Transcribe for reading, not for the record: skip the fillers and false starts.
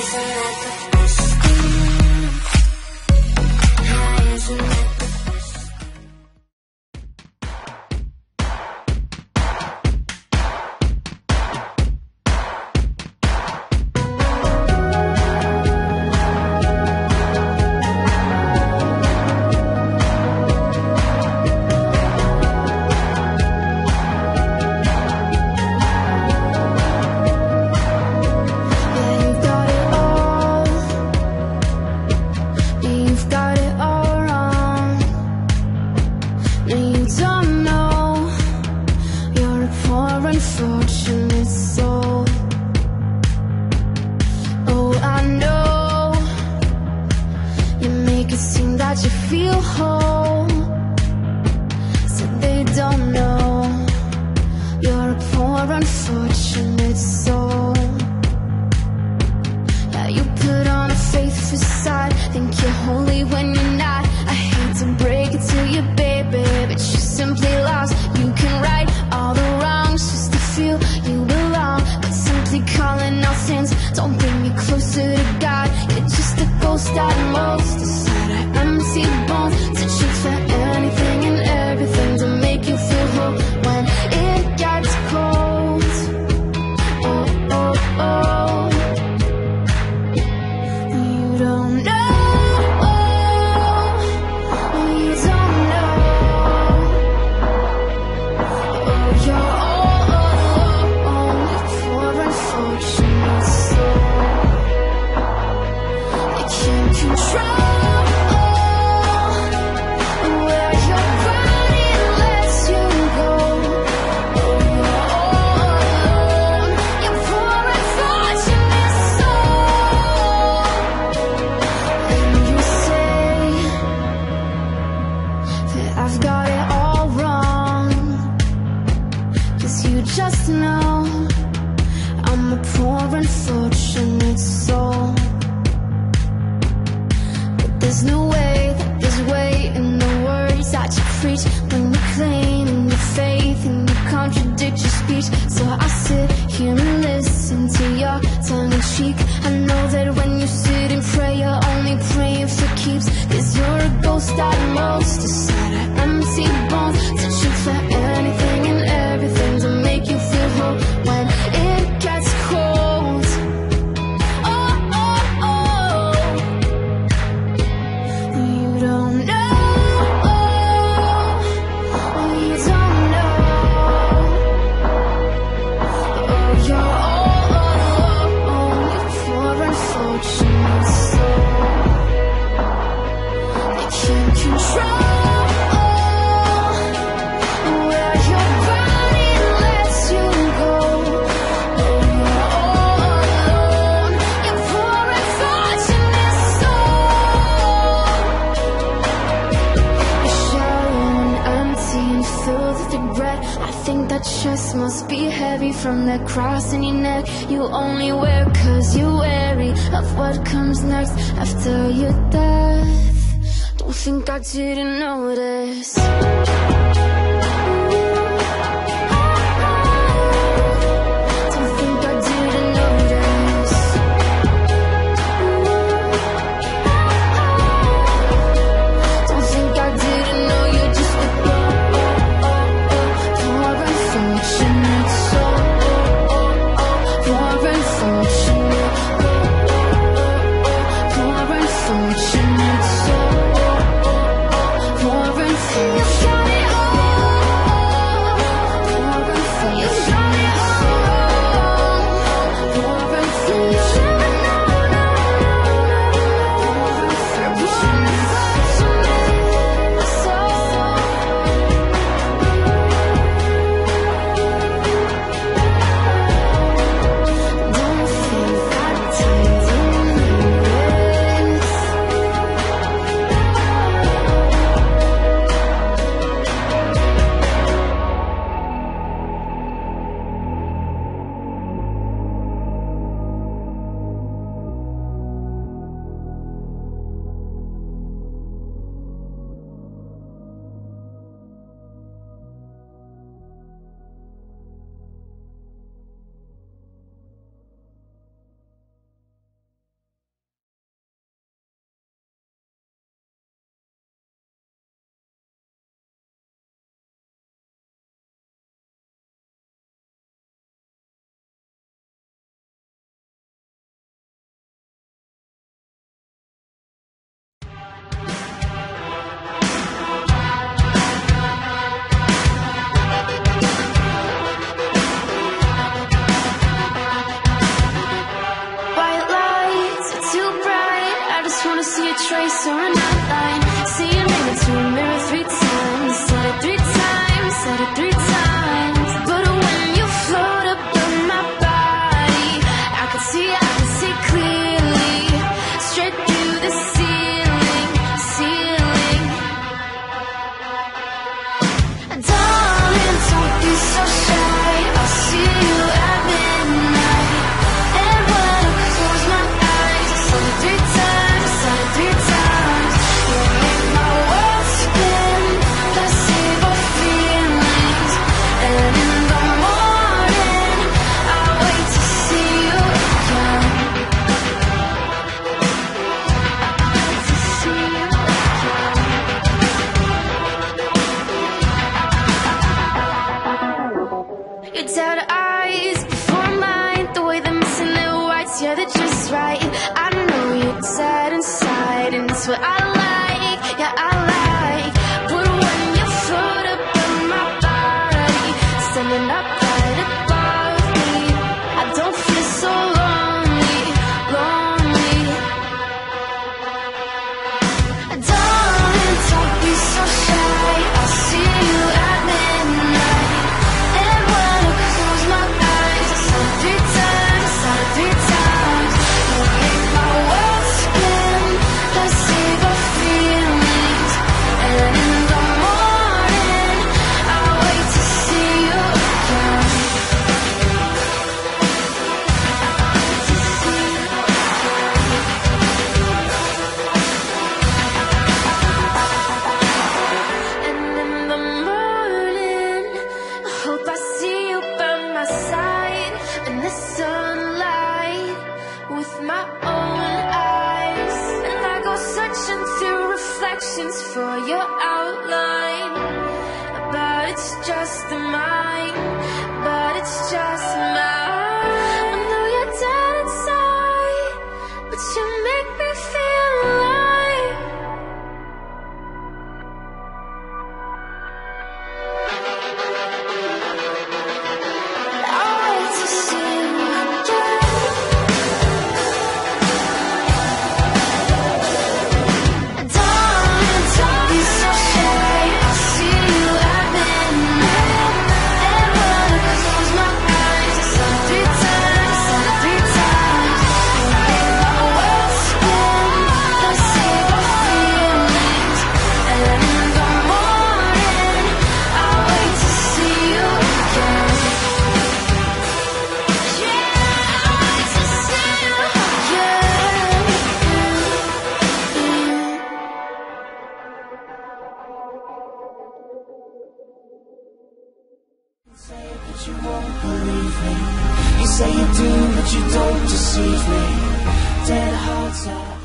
isn't that the best? High isn't that the best? You feel whole, so they don't know you're a poor unfortunate soul. Yeah, you put on a fake facade, think you're holy when you're not. I hate to break it to you, baby, but you're simply lost. You can right all the wrongs just to feel you belong, but simply calling out sins don't bring you closer to God. You're just a ghost at most, inside an empty bones, searching for anything and everything to make you feel whole when it gets cold. Oh, oh, oh. You don't know, you don't know. Oh, you're all alone, poor unfortunate soul. They can't control I've got it all wrong, 'cause you just know I'm a poor unfortunate soul. But there's no way that there's weight in the words that you preach when you claim your faith and you contradict your speech. So I sit here and listen to your tongue in cheek. I know that when you sit and pray, you're only praying for keeps, 'cause you're a ghost at most, inside an empty bones, searching for anything and everything to make you feel whole when it gets cold. Oh, oh, oh. You don't know, you don't know. Oh, you're all alone, you poor unfortunate soul. They can't control chest must be heavy from that cross in your neck. You only wear 'cause you're wary of what comes next after your death. Don't think I didn't notice. Don't think I didn't notice. Don't think I didn't know you're just a poor unfortunate soul. Poor unfortunate, poor unfortunate soul. Poor unfortunate. Your dead eyes before mine, the way they're missing their whites, yeah, they're just right. I know you're dead inside, and it's what I like, yeah, I like. But when your foot up on my body, standing up right above me, I don't feel so lonely, lonely. Darling, don't be so shy, I'll see you at midnight. And when I close my eyes, I saw 3 times, I saw 3 times. You make my world spin, let's save our feelings. And in the morning, I'll wait to see you again. And in the morning, I hope I see you by my side in the sunlight with my own eyes. And I go searching through reflections for your outline, but it's just mine, but it's just mine. I know you're dead inside, but you make me feel alive. I'll wait to see you again. Darling, don't be so shy, I'll see you at midnight. And when I close my eyes, I saw 3 times, I saw 3 times. You make my world spin, let's save our feelings. And in the morning, I'll wait to see you again. Say it, but you won't believe me. You say you do, but you don't deceive me. Dead hearts are